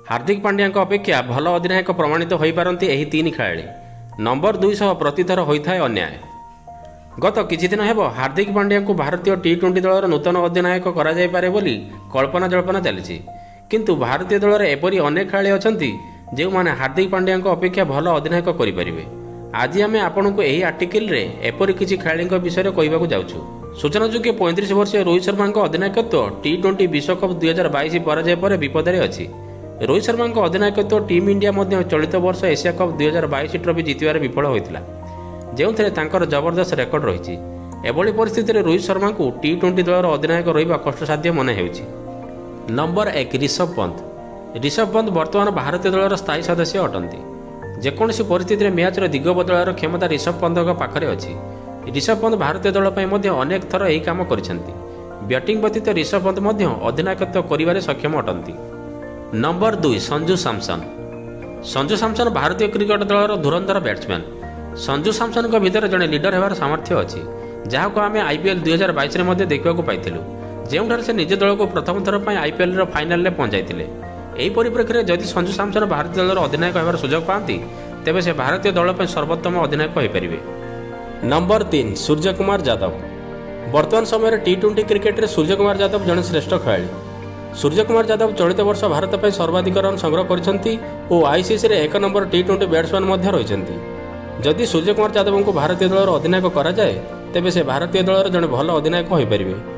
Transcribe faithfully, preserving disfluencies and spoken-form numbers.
हार्दिक पांड्या अपेक्षा भल अधिनायक प्रमाणित हो पारती एही तीन खेलाड़ी। नंबर दुई सह प्रतिथर होता है अन्याय। गत किछि दिन हेब हार्दिक पांड्या को भारतीय टी ट्वेंटी दलर नूतन अधिनायक करा जाय पारे बोली कल्पना जल्पना चली, किंतु भारतीय दलर एपरी अनेक खेलाड़ी अछंती जो माने हार्दिक पांड्या अपेक्षा भल अधिनायक करें। आज आम आपन को यही आर्टिकल रे एपरी किछि खेलाड़ी विषय कहवाक जाउछु। सूचनायोग्य पैंतीस वर्षीय रोहित शर्मा अधिनायकत्व टी ट्वेंटी विश्वकप दुई हजार बैश पराजय पर विपदरे अच्छी। रोहित शर्मा अधिनायकत्व टीम इंडिया मध्य चलित वर्ष एशिया कप दुई हजार बैश ट्रॉफी जितबार विफल होता, जो जबरदस्त रेकर्ड रही। एभली परिस्थिति में रोहित शर्मा को टी ट्वेंटी दलर अधिनायक रहा कष्टसाध्य मन हो। नंबर एक ऋषभ पंत। ऋषभ पंत बर्तमान भारतीय दलर स्थायी सदस्य अटंती। जेकोसी परिस्थिति में मैच दिग बदलार क्षमता ऋषभ पंत पाखरे अच्छी। ऋषभ पंत भारतीय दल अनेक थर यही काम करिसेंती। बैटिंग व्यतीत ऋषभ पंत अधिनायकत्व करिबारे सक्षम अटंती। नंबर दुई संजू सैमसन। संजू सैमसन भारतीय क्रिकेट दलर धुरंधर बैट्समैन। संजू सैमसन भितर जड़े लीडर होवार सामर्थ्य अच्छी, जहाँ आम आईपीएल दुई हजार बैश में देखा पाइलु, जो से निज दल को प्रथम थर पर आईपीएल फाइनाल पहुंचाई। यही परिप्रेक्षी में जदि संजू सैमसन भारतीय दलर अधिनायक होवार सुजोग पाती तेबे से भारतीय दल पर सर्वोत्तम अधिनायक हो पारे। नंबर तीन सूर्य कुमार यादव। वर्तमान समय टी ट्वेंटी क्रिकेट में सूर्य कुमार यादव जड़े श्रेष्ठ खेलाड़ी। सूर्य कुमार यादव चलित वर्ष भारत पर सर्वाधिक रन संग्रह करछंती और आईसीसी रे एक नंबर टी ट्वेंटी बैट्समैन रही। जदि सूर्य कुमार यादव को भारतीय दलर अधिनायक करा जाए तेबे से भारतीय दलर जड़े भल अधिनायक हो पारे।